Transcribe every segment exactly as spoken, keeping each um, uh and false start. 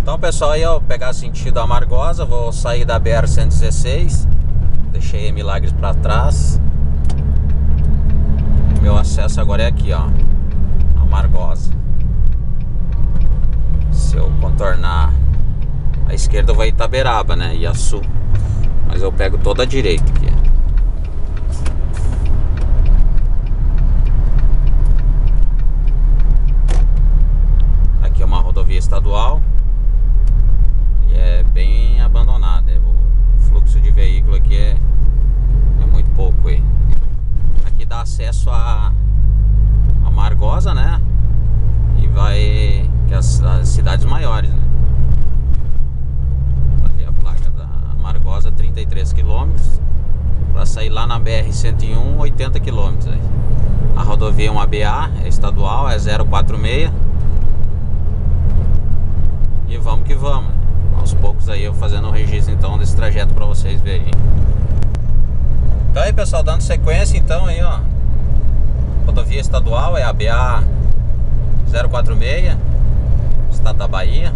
Então, pessoal, aí eu pegar sentido Amargosa, vou sair da B R cento e dezesseis. Deixei Milagres para trás. Meu acesso agora é aqui, ó, Amargosa. Se eu contornar a esquerda, eu vou Itaberaba, né? E a sul. Mas eu pego toda a direita aqui. Aqui é uma rodovia estadual. E é bem abandonada. O fluxo de veículo aqui é, é muito pouco aí. Aqui dá acesso a Amargosa, né? E vai que as, as cidades maiores, né? Ali a placa da Amargosa, trinta e três quilômetros. Para sair lá na B R cento e um, oitenta quilômetros. A rodovia é uma B A, é estadual, é zero quatro seis. E vamos que vamos. Aos poucos aí eu fazendo o registro então desse trajeto para vocês verem. Então aí, pessoal, dando sequência então aí, ó. Rodovia estadual é a B A zero quatro seis, estado da Bahia.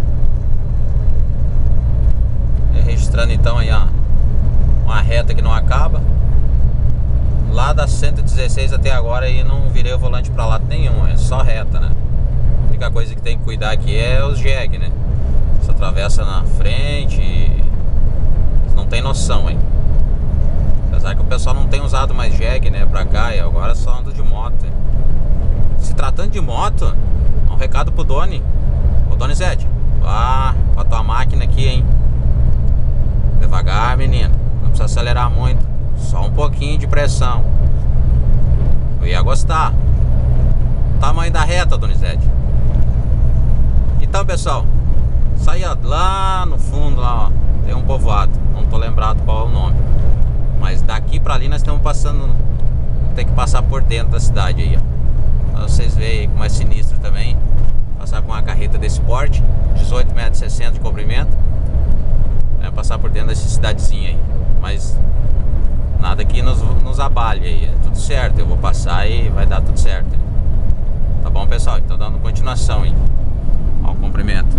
E registrando então aí, ó, uma reta que não acaba. Lá da cento e dezesseis até agora aí não virei o volante para lado nenhum, é só reta, né? A única coisa que tem que cuidar aqui é os jegue, né? Você atravessa na frente e não tem noção, hein? Apesar que o pessoal não tem usado mais jegue, né, pra cá, e agora só anda de moto, hein? Se tratando de moto, um recado pro Doni. Ô Donizete, vá com a tua máquina aqui, hein? Devagar, menino. Não precisa acelerar muito. Só um pouquinho de pressão. Eu ia gostar. Tamanho da reta, Donizete. Então, pessoal, saí lá no fundo, lá, ó, tem um povoado. Não tô lembrado qual é o nome. Mas daqui pra ali nós estamos passando. Tem que passar por dentro da cidade aí, ó. Pra vocês verem como é sinistro também. Passar com uma carreta desse porte, dezoito metros e sessenta de comprimento, é, passar por dentro dessa cidadezinha aí. Mas nada que nos, nos abale aí. É tudo certo, eu vou passar e vai dar tudo certo. Tá bom, pessoal? Então dando continuação aí. Ó o comprimento.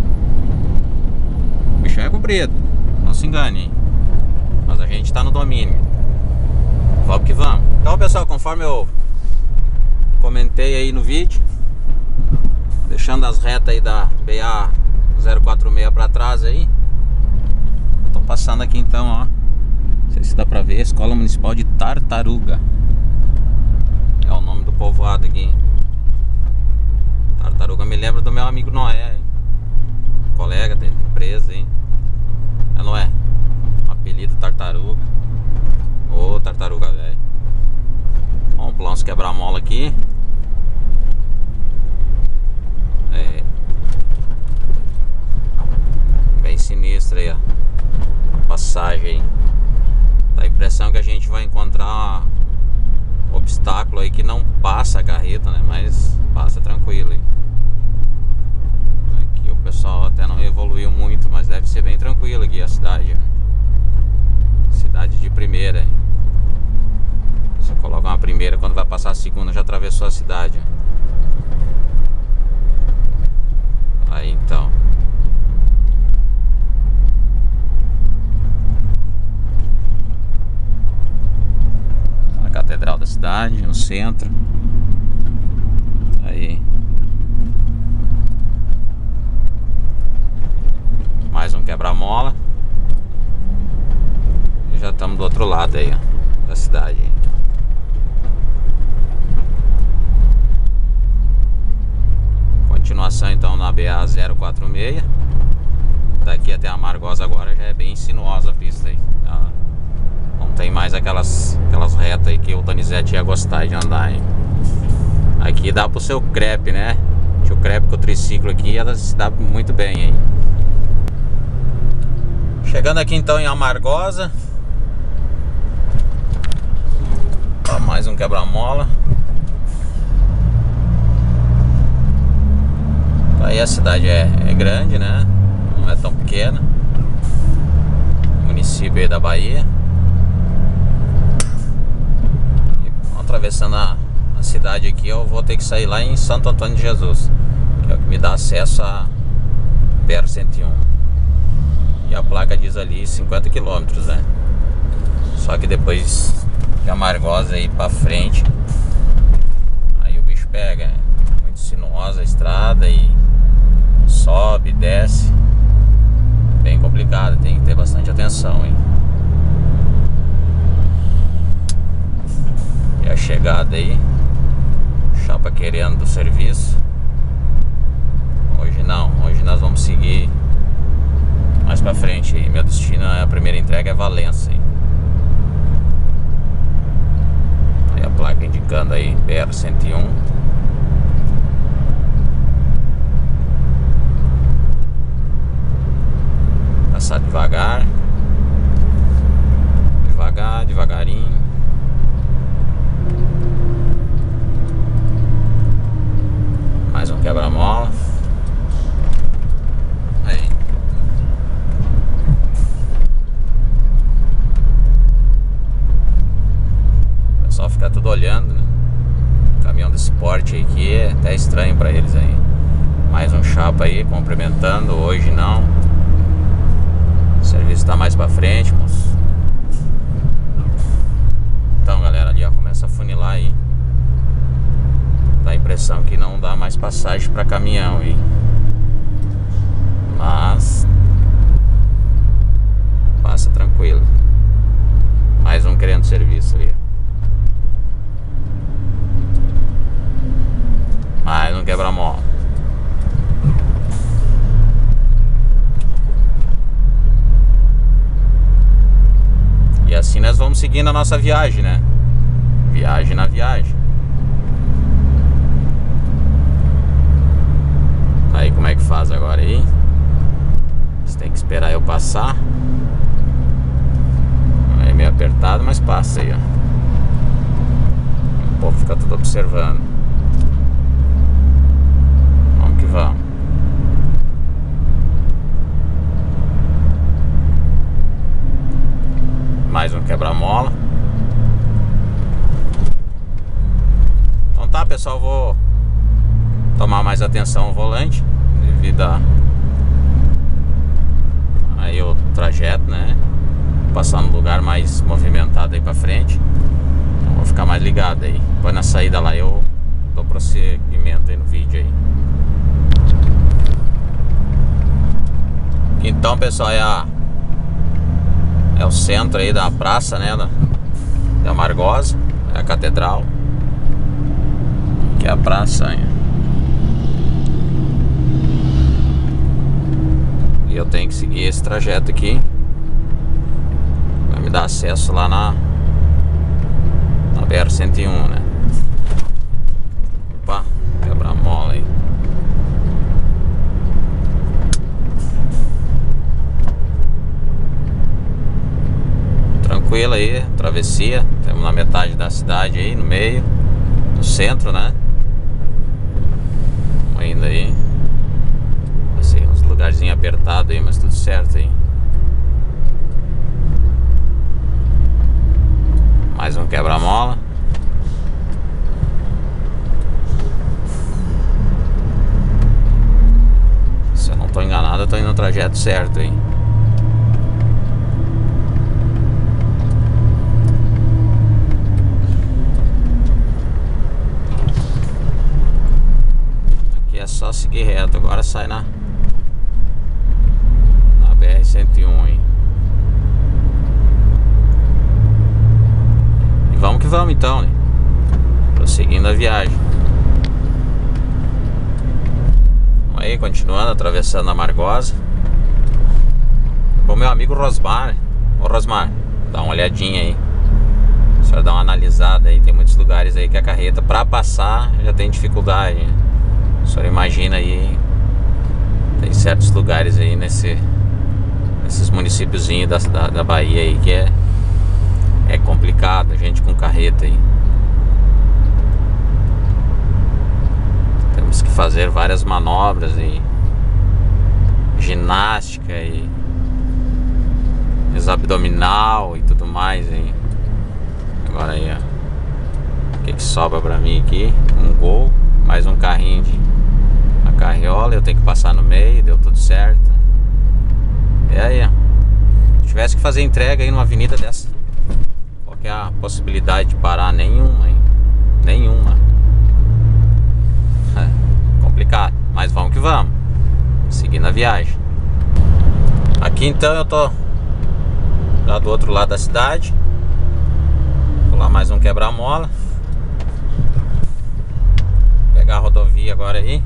O bichão é comprido, não se engane, hein? Mas a gente tá no domínio. Vamos que vamos. Então, pessoal, conforme eu comentei aí no vídeo, deixando as retas aí da B A zero quatro seis pra trás aí, tô passando aqui então, ó. Não sei se dá pra ver, Escola Municipal de Tartaruga. É o nome do povoado aqui. Tartaruga me lembra do meu amigo Noé, hein? Colega da empresa, hein? É Noé? Apelido Tartaruga. Ô, tartaruga, velho. Vamos pular uns quebra-mola aqui. É. Bem sinistro aí, ó. A passagem aí. Dá a impressão que a gente vai encontrar um obstáculo aí que não passa a carreta, né? Mas passa tranquilo aí. Aqui o pessoal até não evoluiu muito, mas deve ser bem tranquilo aqui a cidade, ó. Cidade de primeira. Você coloca uma primeira, quando vai passar a segunda já atravessou a cidade. Aí então. A catedral da cidade, no centro. Aí. Mais um quebra-mola. Já estamos do outro lado aí, ó, da cidade. Continuação então na B A zero quatro seis. Daqui até Amargosa agora já é bem sinuosa a pista aí. Não tem mais aquelas, aquelas retas aí que o Donizete ia gostar de andar, hein? Aqui dá pro seu crepe, né? O crepe com o triciclo aqui ela se dá muito bem aí. Chegando aqui então em Amargosa. Ó, mais um quebra-mola. Aí a cidade é, é grande, né? Não é tão pequena. Município aí da Bahia. E, atravessando a, a cidade aqui, eu vou ter que sair lá em Santo Antônio de Jesus, que é o que me dá acesso a B R cento e um. E a placa diz ali cinquenta quilômetros, né? Só que depois de Amargosa aí pra frente, aí o bicho pega, né? Muito sinuosa a estrada e sobe, desce. Bem complicado, tem que ter bastante atenção, hein? E a chegada aí, chapa querendo do serviço. Hoje não, hoje nós vamos seguir mais pra frente aí. Meu destino, a primeira entrega é Valença, hein? Aí a placa indicando aí B R cento e um. Passar devagar, devagar, devagarinho. Mais um quebra-mola. Aí. O pessoal fica tudo olhando, né? Caminhão desse porte aí que é até estranho pra eles aí. Mais um chapa aí cumprimentando. Hoje não. O serviço tá mais pra frente, moço. Então, galera, ali ó, começa a funilar aí. Dá a impressão que não dá mais passagem pra caminhão aí. Mas passa tranquilo. Mais um querendo serviço ali. Mais um quebra-mola. E assim nós vamos seguindo a nossa viagem, né? Viagem na viagem. Aí como é que faz agora aí? Você tem que esperar eu passar. É meio apertado, mas passa aí, ó. O povo fica tudo observando. Vamos que vamos. Mais um quebra-mola. Então tá, pessoal, vou tomar mais atenção ao volante devido a aí o trajeto, né? Passar no lugar mais movimentado aí pra frente. Então vou ficar mais ligado aí. Depois na saída lá eu dou prosseguimento aí no vídeo aí. Então, pessoal, é a é o centro aí da praça, né, da, da Amargosa, é a catedral, que é a praça aí. E eu tenho que seguir esse trajeto aqui. Vai me dar acesso lá na, na B R cento e um, né? Opa, quebra-mola aí. Tranquilo aí, travessia. Estamos na metade da cidade aí, no meio, no centro, né? Vamos indo aí. Assim, uns lugarzinhos apertados aí, mas tudo certo aí. Mais um quebra-mola. Se eu não estou enganado, eu estou indo no trajeto certo aí. Aqui é só seguir reto, agora sai na na B R cento e um, hein? E vamos que vamos então, né? Prosseguindo a viagem. Vamos aí, continuando, atravessando a Amargosa. O meu amigo Rosmar. Ô Rosmar, dá uma olhadinha aí. A senhora dá uma analisada aí. Tem muitos lugares aí que a carreta pra passar já tem dificuldade, né? A senhora imagina aí. Tem certos lugares aí nesse nesses municípiozinhos da, da, da Bahia aí que é é complicado, gente com carreta aí. Temos que fazer várias manobras e ginástica e abdominal e tudo mais aí. Agora aí, ó, o que que sobra pra mim aqui? Um Gol, mais um carrinho de a carriola. Eu tenho que passar no meio, deu tudo certo. E aí, ó, tivesse que fazer entrega aí numa avenida dessa, qual que é a possibilidade de parar? Nenhuma, hein? Nenhuma. É complicado, mas vamos que vamos, seguindo a viagem. Aqui então eu tô lá do outro lado da cidade. Vou lá mais um quebra-mola. Pegar a rodovia agora aí.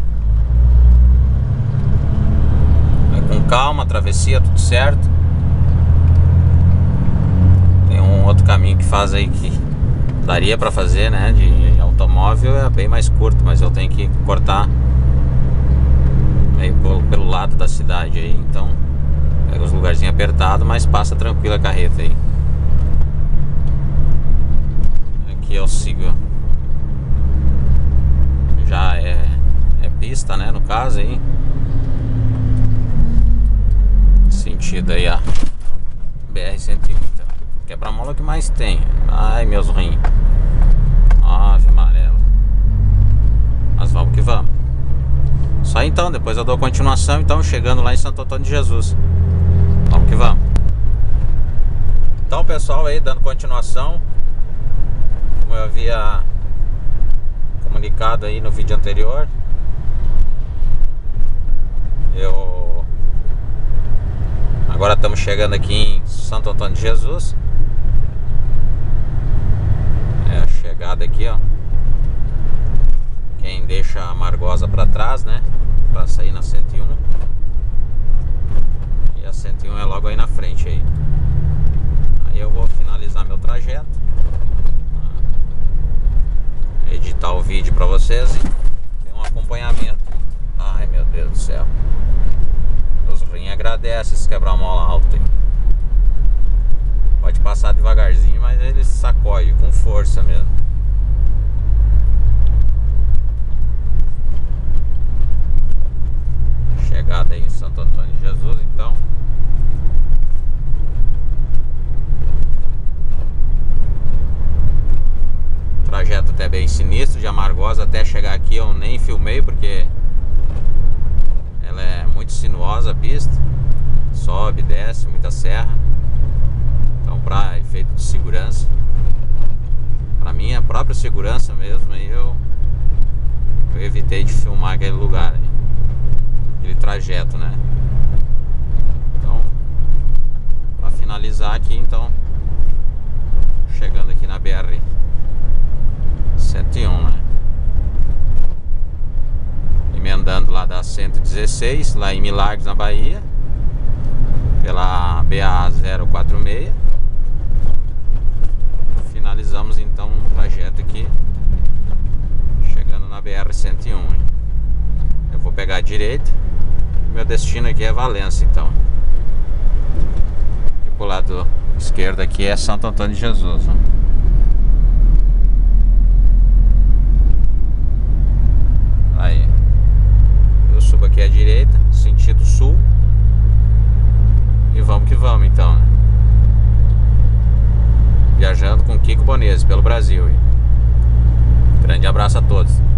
Vai com calma, travessia, tudo certo. Tem um outro caminho que faz aí que daria pra fazer, né? De automóvel é bem mais curto, mas eu tenho que cortar aí pelo, pelo lado da cidade aí, então pega uns lugarzinhos apertados, mas passa tranquila a carreta aí. Aqui eu sigo. Já é, é pista, né? No caso aí. Sentido aí a B R cento e um. Quebra-mola que mais tem. Ai, meus rins. Ave amarela. Mas vamos que vamos. Só então, depois eu dou continuação. Então, chegando lá em Santo Antônio de Jesus. Vamos que vamos. Então, pessoal, aí dando continuação, como eu havia comunicado aí no vídeo anterior, eu agora estamos chegando aqui em Santo Antônio de Jesus. É a chegada aqui, ó. Quem deixa a Amargosa para trás, né, para sair na cento e um. E a cento e um é logo aí na frente aí. Aí eu vou finalizar meu trajeto, editar o vídeo para vocês e ter um acompanhamento. Ai, meu Deus do céu. Os rins agradecem esse quebra-mola alto aí. Pode passar devagarzinho, mas ele sacode com força mesmo. Chegada aí em Santo Antônio de Jesus, então. Trajeto até bem sinistro, de Amargosa até chegar aqui eu nem filmei porque ela é muito sinuosa a pista, sobe, desce, muita serra. Então, para efeito de segurança, para minha própria segurança mesmo, aí eu, eu evitei de filmar aquele lugar, aí, aquele trajeto, né? Então, para finalizar aqui, então, chegando aqui na B R cento e um, né? Emendando lá da cento e dezesseis, lá em Milagres, na Bahia, pela B A zero quatro seis. Finalizamos então um trajeto aqui, chegando na B R cento e um. Eu vou pegar a direita. Meu destino aqui é Valença, então. E pro lado esquerdo aqui é Santo Antônio de Jesus, ó. Aí eu subo aqui à direita, sentido sul. E vamos que vamos então, né? Viajando com Kiko Bonese pelo Brasil. Grande abraço a todos.